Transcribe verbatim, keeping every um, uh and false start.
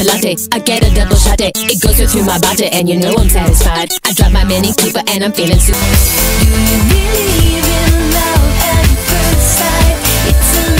super latte. I get a double shot it, it goes right through my body, and you know I'm satisfied. I drive my Mini Cooper and I'm feeling super. Do you believe in love at first sight? It's a